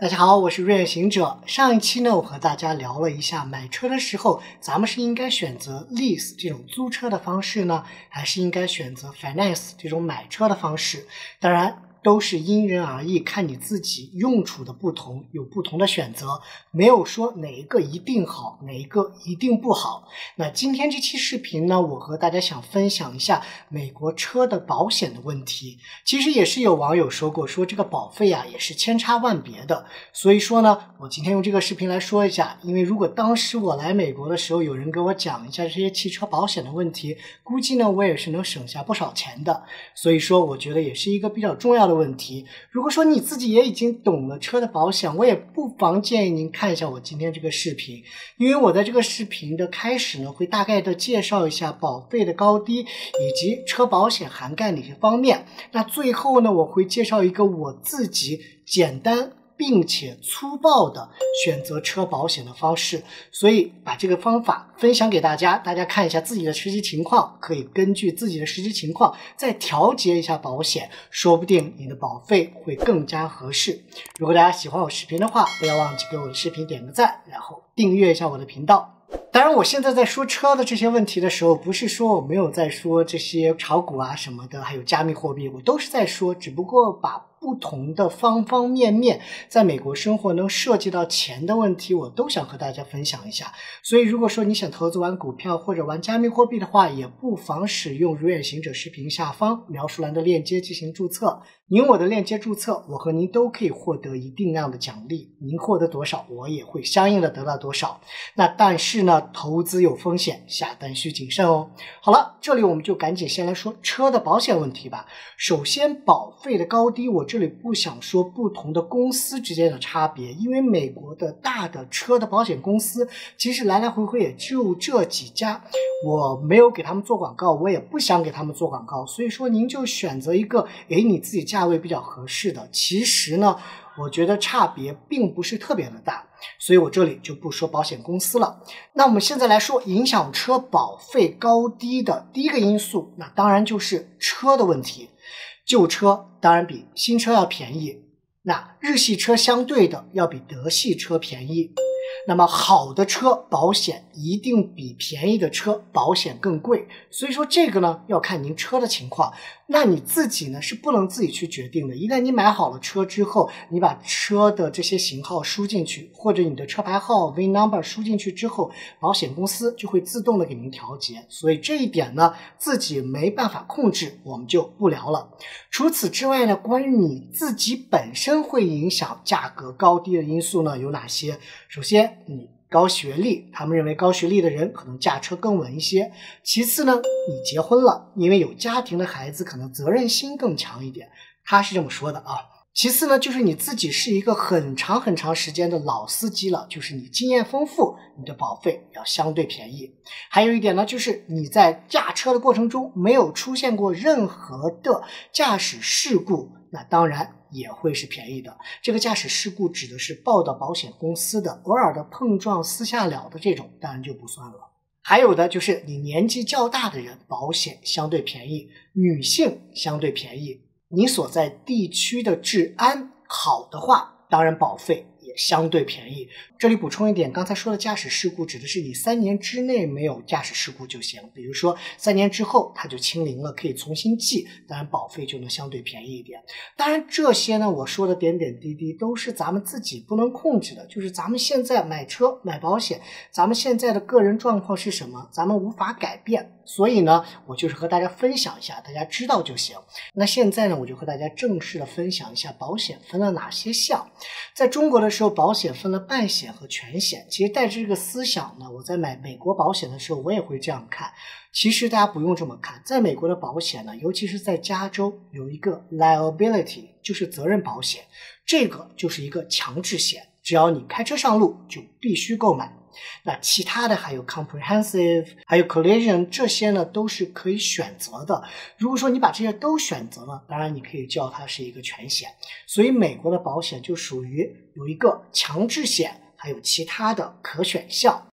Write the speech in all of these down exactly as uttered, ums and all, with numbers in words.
大家好，我是瑞远行者。上一期呢，我和大家聊了一下买车的时候，咱们是应该选择 lease 这种租车的方式呢，还是应该选择 finance 这种买车的方式？当然都是因人而异，看你自己用处的不同，有不同的选择，没有说哪一个一定好，哪一个一定不好。那今天这期视频呢，我和大家想分享一下美国车的保险的问题。其实也是有网友说过，说这个保费啊也是千差万别的。所以说呢，我今天用这个视频来说一下，因为如果当时我来美国的时候，有人给我讲一下这些汽车保险的问题，估计呢我也是能省下不少钱的。所以说我觉得也是一个比较重要的问题。如果说你自己也已经懂了车的保险，我也不妨建议您看一下我今天这个视频，因为我在这个视频的开始呢，会大概的介绍一下保费的高低，以及车保险涵盖哪些方面。那最后呢，我会介绍一个我自己简单并且粗暴的选择车保险的方式，所以把这个方法分享给大家，大家看一下自己的实际情况，可以根据自己的实际情况再调节一下保险，说不定你的保费会更加合适。如果大家喜欢我视频的话，不要忘记给我的视频点个赞，然后订阅一下我的频道。当然我现在在说车的这些问题的时候，不是说我没有在说这些炒股啊什么的，还有加密货币，我都是在说，只不过把不同的方方面面在美国生活能涉及到钱的问题，我都想和大家分享一下。所以如果说你想投资玩股票或者玩加密货币的话，也不妨使用如远行者视频下方描述栏的链接进行注册。您我的链接注册，我和您都可以获得一定量的奖励，您获得多少，我也会相应的得到多少。那但是呢，投资有风险，下单需谨慎哦。好了，这里我们就赶紧先来说车的保险问题吧。首先，保费的高低，我这里不想说不同的公司之间的差别，因为美国的大的车的保险公司其实来来回回也就这几家，我没有给他们做广告，我也不想给他们做广告，所以说您就选择一个诶你自己价位比较合适的。其实呢，我觉得差别并不是特别的大，所以我这里就不说保险公司了。那我们现在来说影响车保费高低的第一个因素，那当然就是车的问题。旧车当然比新车要便宜，那日系车相对的要比德系车便宜。那么好的车保险一定比便宜的车保险更贵，所以说这个呢要看您车的情况，那你自己呢是不能自己去决定的。一旦你买好了车之后，你把车的这些型号输进去，或者你的车牌号 V number 输进去之后，保险公司就会自动的给您调节，所以这一点呢自己没办法控制，我们就不聊了。除此之外呢，关于你自己本身会影响价格高低的因素呢有哪些？首先你高学历，他们认为高学历的人可能驾车更稳一些。其次呢，你结婚了，因为有家庭的孩子可能责任心更强一点，他是这么说的啊。其次呢，就是你自己是一个很长很长时间的老司机了，就是你经验丰富，你的保费要相对便宜。还有一点呢，就是你在驾车的过程中没有出现过任何的驾驶事故，那当然也会是便宜的。这个驾驶事故指的是报到保险公司的，偶尔的碰撞私下了的这种当然就不算了。还有的就是你年纪较大的人，保险相对便宜，女性相对便宜。你所在地区的治安好的话，当然保费也相对便宜。这里补充一点，刚才说的驾驶事故指的是你三年之内没有驾驶事故就行，比如说三年之后它就清零了，可以重新记，当然保费就能相对便宜一点。当然这些呢，我说的点点滴滴都是咱们自己不能控制的，就是咱们现在买车买保险，咱们现在的个人状况是什么，咱们无法改变。所以呢，我就是和大家分享一下，大家知道就行。那现在呢，我就和大家正式的分享一下保险分了哪些项。在中国的时候，保险分了半险和全险。其实带着这个思想呢，我在买美国保险的时候，我也会这样看。其实大家不用这么看，在美国的保险呢，尤其是在加州有一个 liability， 就是责任保险，这个就是一个强制险，只要你开车上路就必须购买。那其他的还有 comprehensive 还有 collision， 这些呢都是可以选择的。如果说你把这些都选择了，当然你可以叫它是一个全险。所以美国的保险就属于有一个强制险，还有其他的可选项。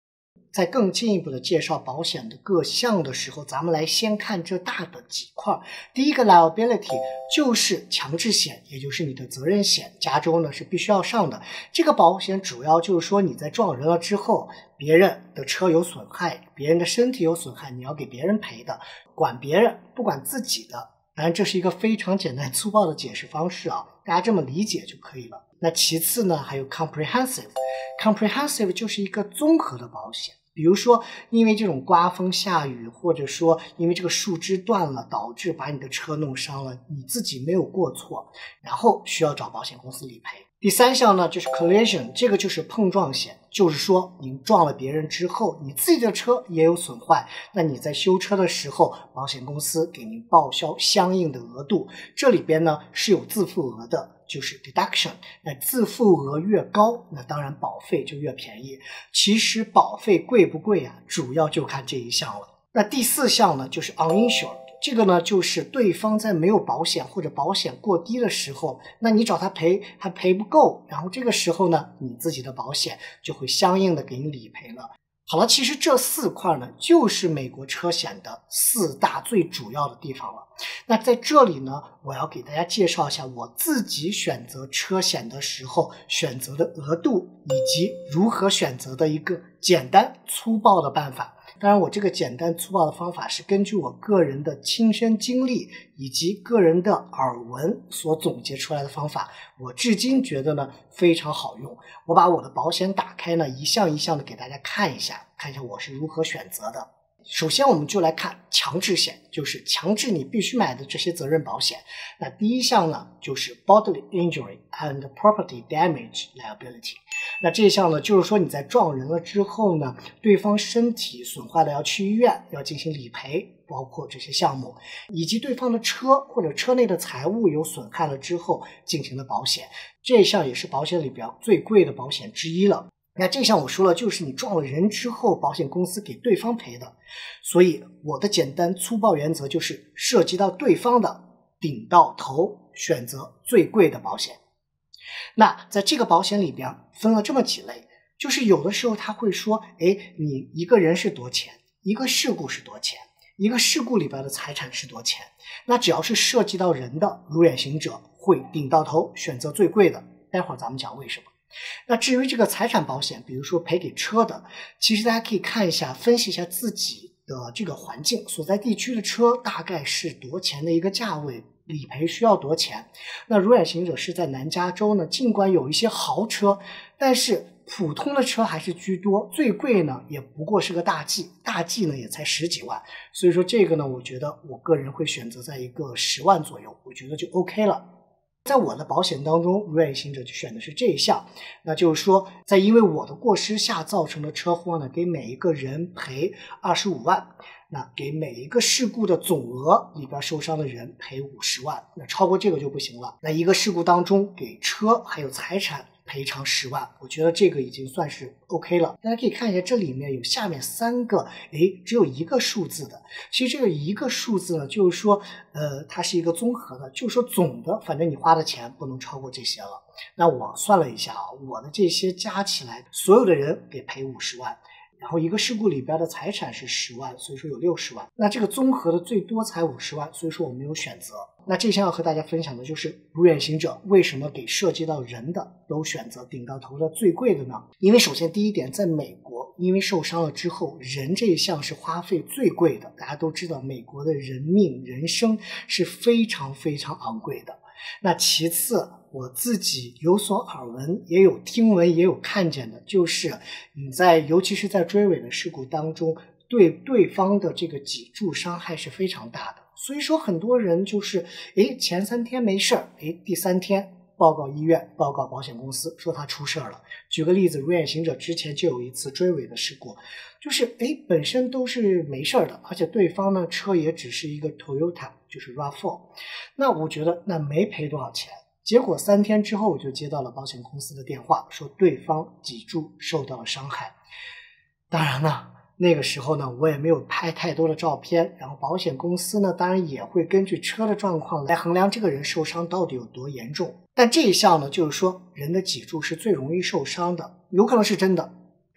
在更进一步的介绍保险的各项的时候，咱们来先看这大的几块。第一个 liability 就是强制险，也就是你的责任险，加州呢是必须要上的。这个保险主要就是说你在撞人了之后，别人的车有损害，别人的身体有损害，你要给别人赔的，管别人不管自己的。当然这是一个非常简单粗暴的解释方式啊，大家这么理解就可以了。那其次呢，还有 comprehensive comprehensive 就是一个综合的保险，比如说因为这种刮风下雨，或者说因为这个树枝断了导致把你的车弄伤了，你自己没有过错，然后需要找保险公司理赔。第三项呢就是 collision， 这个就是碰撞险，就是说你撞了别人之后，你自己的车也有损坏，那你在修车的时候，保险公司给您报销相应的额度，这里边呢是有自付额的，就是 deduction， 那自付额越高，那当然保费就越便宜。其实保费贵不贵啊，主要就看这一项了。那第四项呢就是 uninsured， 这个呢就是对方在没有保险或者保险过低的时候，那你找他赔还赔不够，然后这个时候呢你自己的保险就会相应的给你理赔了。好了，其实这四块呢就是美国车险的四大最主要的地方了。那在这里呢，我要给大家介绍一下我自己选择车险的时候选择的额度，以及如何选择的一个简单粗暴的办法。当然我这个简单粗暴的方法是根据我个人的亲身经历以及个人的耳闻所总结出来的方法，我至今觉得呢非常好用。我把我的保险打开呢，一项一项的给大家看一下，看一下我是如何选择的。首先我们就来看强制险，就是强制你必须买的这些责任保险。那第一项呢就是 bodily injury and property damage liability。那这一项呢就是说你在撞人了之后呢，对方身体损坏了要去医院要进行理赔，包括这些项目，以及对方的车或者车内的财物有损害了之后进行的保险。这一项也是保险里边最贵的保险之一了。那这项我说了，就是你撞了人之后保险公司给对方赔的，所以我的简单粗暴原则就是涉及到对方的顶到头选择最贵的保险。那在这个保险里边分了这么几类，就是有的时候他会说，诶，你一个人是多钱，一个事故是多钱，一个事故里边的财产是多钱。那只要是涉及到人的，如远行者会顶到头选择最贵的，待会儿咱们讲为什么。那至于这个财产保险，比如说赔给车的，其实大家可以看一下，分析一下自己的这个环境所在地区的车大概是多钱的一个价位，理赔需要多钱。那如远行者是在南加州呢，尽管有一些豪车，但是普通的车还是居多，最贵呢也不过是个大 G， 大 G 呢也才十几万，所以说这个呢我觉得我个人会选择在一个十万左右，我觉得就 OK 了。在我的保险当中，如远行者就选的是这一项，那就是说在因为我的过失下造成的车祸呢，给每一个人赔二十五万，那给每一个事故的总额里边受伤的人赔五十万，那超过这个就不行了。那一个事故当中给车还有财产赔偿十万，我觉得这个已经算是 OK 了。大家可以看一下，这里面有下面三个，诶，只有一个数字的。其实这个一个数字呢，就是说，呃，它是一个综合的，就是说总的，反正你花的钱不能超过这些了。那我算了一下啊，我的这些加起来，所有的人给赔五十万。然后一个事故里边的财产是十万，所以说有六十万。那这个综合的最多才五十万，所以说我没有选择。那这项要和大家分享的就是如远行者为什么给涉及到人的都选择顶到头的最贵的呢？因为首先第一点，在美国因为受伤了之后，人这一项是花费最贵的。大家都知道美国的人命人生是非常非常昂贵的。那其次，我自己有所耳闻，也有听闻，也有看见的，就是你在尤其是在追尾的事故当中，对对方的这个脊柱伤害是非常大的。所以说很多人就是诶前三天没事儿，诶第三天报告医院，报告保险公司说他出事了。举个例子，如远行者之前就有一次追尾的事故，就是诶本身都是没事的，而且对方呢车也只是一个 Toyota， 就是 RAV 四。 那我觉得那没赔多少钱，结果三天之后我就接到了保险公司的电话，说对方脊柱受到了伤害。当然呢那个时候呢我也没有拍太多的照片，然后保险公司呢当然也会根据车的状况来衡量这个人受伤到底有多严重。但这一项呢就是说人的脊柱是最容易受伤的，有可能是真的，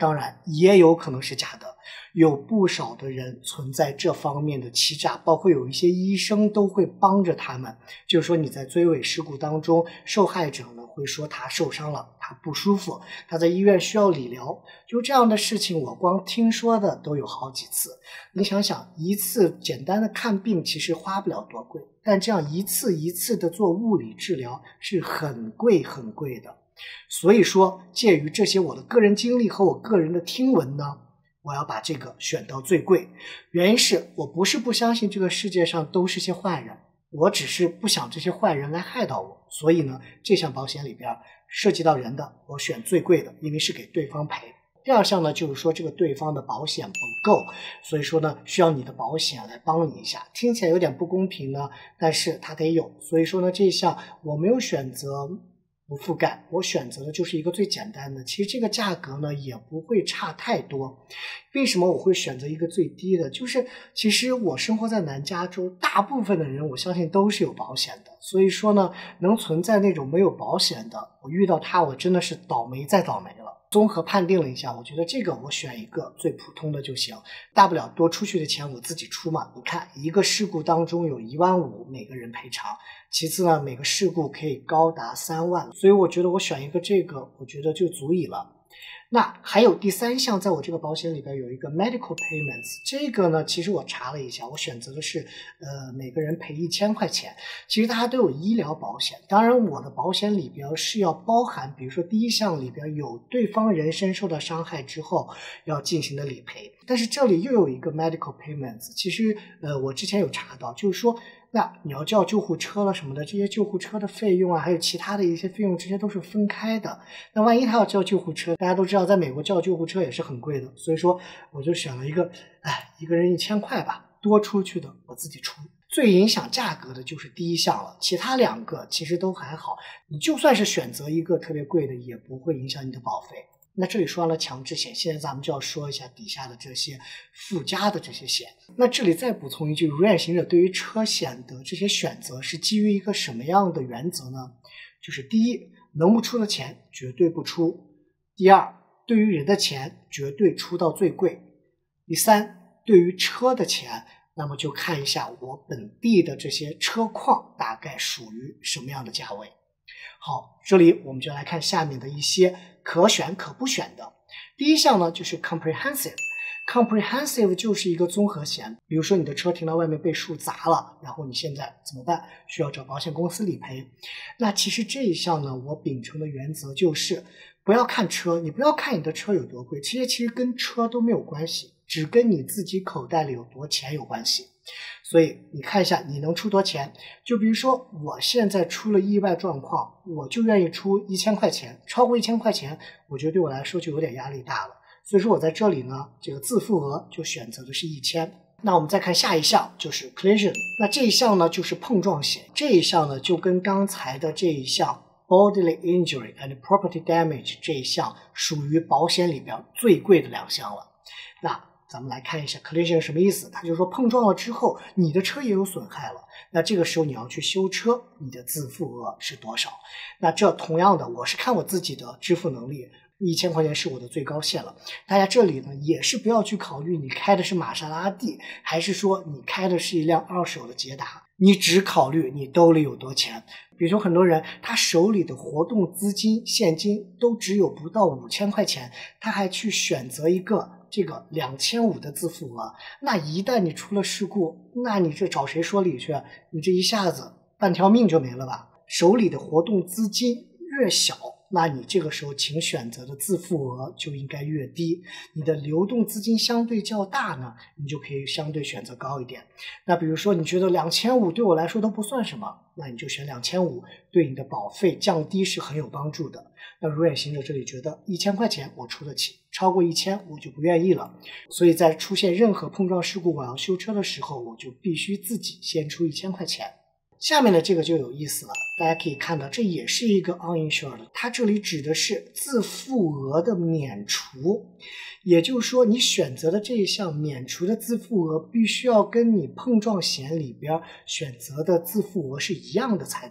当然也有可能是假的，有不少的人存在这方面的欺诈，包括有一些医生都会帮着他们，就是说你在追尾事故当中，受害者呢会说他受伤了，他不舒服，他在医院需要理疗，就这样的事情我光听说的都有好几次。你想想，一次简单的看病其实花不了多贵，但这样一次一次的做物理治疗是很贵很贵的。所以说介于这些我的个人经历和我个人的听闻呢，我要把这个选到最贵。原因是我不是不相信这个世界上都是些坏人，我只是不想这些坏人来害到我，所以呢这项保险里边涉及到人的我选最贵的，因为是给对方赔。第二项呢就是说这个对方的保险不够，所以说呢需要你的保险来帮你一下，听起来有点不公平呢，但是它得有，所以说呢这一项我没有选择不覆盖，我选择的就是一个最简单的，其实这个价格呢也不会差太多。为什么我会选择一个最低的？就是其实我生活在南加州，大部分的人我相信都是有保险的，所以说呢能存在那种没有保险的，我遇到他我真的是倒霉再倒霉了。综合判定了一下，我觉得这个我选一个最普通的就行，大不了多出去的钱我自己出嘛。你看一个事故当中有一万五每个人赔偿，其次呢每个事故可以高达三万，所以我觉得我选一个这个我觉得就足以了。那还有第三项，在我这个保险里边有一个 medical payments， 这个呢其实我查了一下，我选择的是呃每个人赔一千块钱。其实大家都有医疗保险，当然我的保险里边是要包含，比如说第一项里边有对方人身受到伤害之后要进行的理赔，但是这里又有一个 medical payments， 其实呃我之前有查到，就是说那你要叫救护车了什么的，这些救护车的费用啊，还有其他的一些费用，这些都是分开的。那万一他要叫救护车，大家都知道在美国叫救护车也是很贵的，所以说我就选了一个哎，一个人一千块吧，多出去的我自己出。最影响价格的就是第一项了，其他两个其实都还好，你就算是选择一个特别贵的也不会影响你的保费。那这里说完了强制险，现在咱们就要说一下底下的这些附加的这些险。那这里再补充一句，如愿行者对于车险的这些选择是基于一个什么样的原则呢？就是第一，能不出的钱绝对不出；第二，对于人的钱绝对出到最贵；第三，对于车的钱那么就看一下我本地的这些车况大概属于什么样的价位。好，这里我们就来看下面的一些可选可不选的。第一项呢就是 comprehensive， comprehensive 就是一个综合险，比如说你的车停到外面被树砸了，然后你现在怎么办？需要找保险公司理赔。那其实这一项呢，我秉承的原则就是不要看车，你不要看你的车有多贵，这些其实跟车都没有关系，只跟你自己口袋里有多钱有关系。所以你看一下你能出多钱，就比如说我现在出了意外状况，我就愿意出一千块钱，超过一千块钱我觉得对我来说就有点压力大了，所以说我在这里呢这个自付额就选择的是一千。那我们再看下一项，就是 collision， 那这一项呢就是碰撞险，这一项呢就跟刚才的这一项 bodily injury and property damage 这一项属于保险里边最贵的两项了。那咱们来看一下 collision 什么意思，它就是说碰撞了之后你的车也有损害了，那这个时候你要去修车，你的自付额是多少？那这同样的我是看我自己的支付能力，一千块钱是我的最高线了。大家这里呢也是不要去考虑你开的是玛莎拉蒂还是说你开的是一辆二手的捷达，你只考虑你兜里有多钱。比如说很多人他手里的活动资金现金都只有不到五千块钱，他还去选择一个这个两千五的自付额，那一旦你出了事故，那你这找谁说理去？你这一下子半条命就没了吧。手里的活动资金越小，那你这个时候请选择的自付额就应该越低，你的流动资金相对较大呢，你就可以相对选择高一点。那比如说你觉得两千五对我来说都不算什么，那你就选两千五，对你的保费降低是很有帮助的。那如愿行者这里觉得一千块钱我出得起，超过一千我就不愿意了，所以在出现任何碰撞事故我要修车的时候，我就必须自己先出一千块钱。下面的这个就有意思了，大家可以看到这也是一个 uninsured， 它这里指的是自付额的免除，也就是说你选择的这一项免除的自付额必须要跟你碰撞险里边选择的自付额是一样的才对。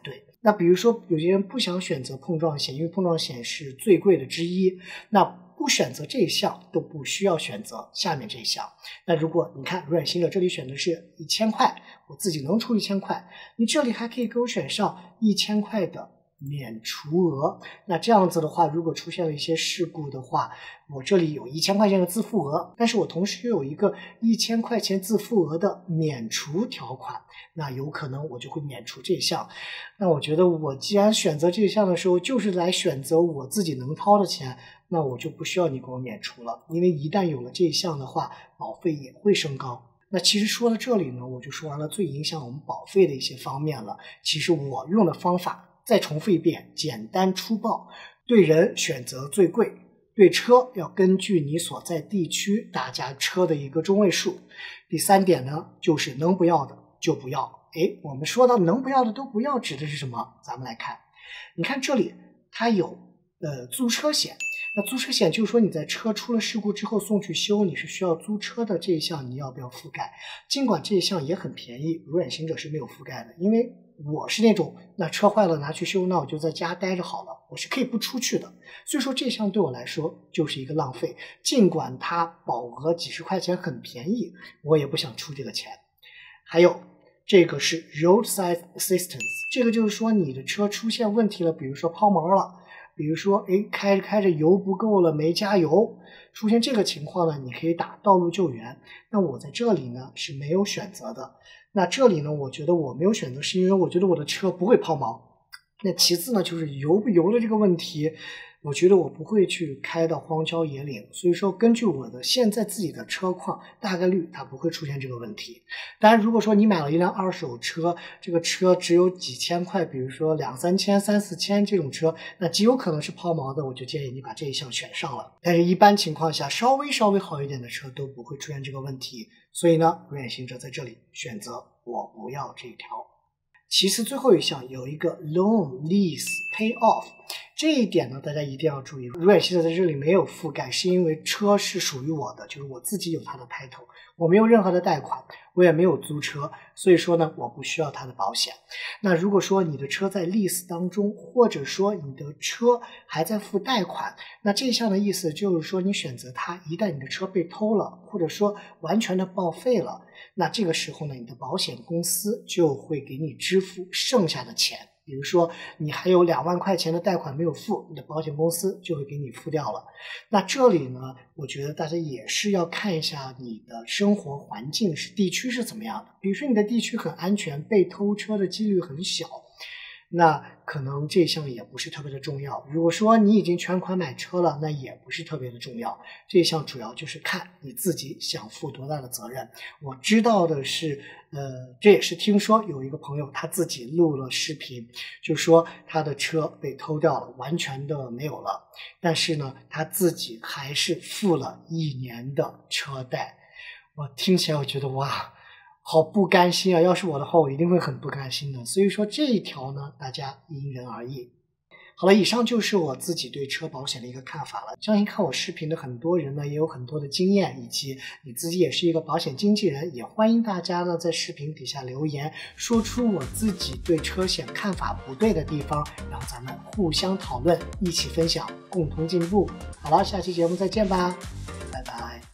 那比如说有些人不想选择碰撞险，因为碰撞险是最贵的之一，那不选择这一项都不需要选择下面这一项。那如果你看如远行者这里选的是一千块，我自己能出一千块，你这里还可以给我选上一千块的免除额。那这样子的话，如果出现了一些事故的话，我这里有一千块钱的自付额，但是我同时又有一个一千块钱自付额的免除条款，那有可能我就会免除这项。那我觉得我既然选择这项的时候就是来选择我自己能掏的钱，那我就不需要你给我免除了，因为一旦有了这一项的话，保费也会升高。那其实说到这里呢，我就说完了最影响我们保费的一些方面了。其实我用的方法再重复一遍，简单粗暴，对人选择最贵，对车要根据你所在地区大家车的一个中位数。第三点呢，就是能不要的就不要。诶，我们说到能不要的都不要指的是什么？咱们来看，你看这里它有呃租车险。那租车险就是说你在车出了事故之后送去修，你是需要租车的，这一项你要不要覆盖？尽管这一项也很便宜，如远行者是没有覆盖的，因为我是那种那车坏了拿去修，那我就在家待着好了，我是可以不出去的，所以说这项对我来说就是一个浪费。尽管它保额几十块钱很便宜，我也不想出这个钱。还有这个是 roadside assistance， 这个就是说你的车出现问题了，比如说抛锚了，比如说诶开着开着油不够了没加油，出现这个情况呢，你可以打道路救援。那我在这里呢是没有选择的。那这里呢我觉得我没有选择是因为我觉得我的车不会抛锚。那其次呢就是油不油的这个问题，我觉得我不会去开到荒郊野岭，所以说根据我的现在自己的车况，大概率它不会出现这个问题。当然如果说你买了一辆二手车，这个车只有几千块，比如说两三千三四千这种车，那极有可能是抛锚的，我就建议你把这一项选上了。但是一般情况下稍微稍微好一点的车都不会出现这个问题，所以呢如远行者在这里选择我不要这一条。其次最后一项有一个 loan lease pay off， 这一点呢大家一定要注意，如远行者在这里没有覆盖，是因为车是属于我的，就是我自己有它的 title， 我没有任何的贷款，我也没有租车，所以说呢我不需要它的保险。那如果说你的车在 lease 当中，或者说你的车还在付贷款，那这项的意思就是说你选择它，一旦你的车被偷了，或者说完全的报废了，那这个时候呢你的保险公司就会给你支付剩下的钱。比如说你还有两万块钱的贷款没有付，你的保险公司就会给你付掉了。那这里呢我觉得大家也是要看一下你的生活环境是地区是怎么样的，比如说你的地区很安全，被偷车的几率很小，那可能这项也不是特别的重要。如果说你已经全款买车了，那也不是特别的重要。这项主要就是看你自己想负多大的责任。我知道的是呃，这也是听说有一个朋友他自己录了视频，就说他的车被偷掉了，完全的没有了，但是呢他自己还是付了一年的车贷。我听起来我觉得哇好不甘心啊，要是我的话我一定会很不甘心的。所以说这一条呢大家因人而异。好了，以上就是我自己对车保险的一个看法了。相信看我视频的很多人呢也有很多的经验，以及你自己也是一个保险经纪人，也欢迎大家呢在视频底下留言，说出我自己对车险看法不对的地方，然后咱们互相讨论，一起分享，共同进步。好了，下期节目再见吧，拜拜。